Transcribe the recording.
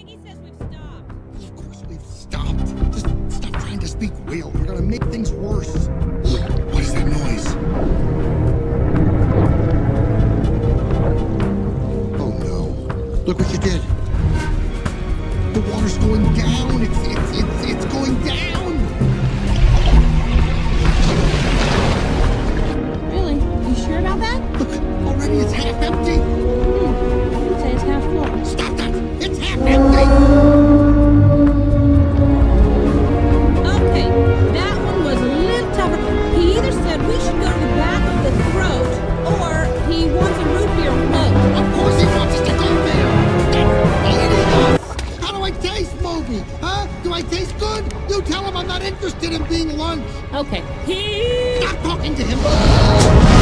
Iggy says we've stopped. Of course we've stopped. Just stop trying to speak real. You're gonna make things worse. What is that noise? Oh no. Look what you did. The water's going down. It's going down. Really? You sure about that? Look, already it's half empty. I'd say it's half full. Stop that. It's half empty. Okay, that one was a little tougher. He either said we should go to the back of the throat, or he wants a root beer float. Of course he wants us to go there. Stop eating us. How do I taste, Moby? Huh? Do I taste good? You tell him I'm not interested in being lunch. Okay, he... Stop talking to him.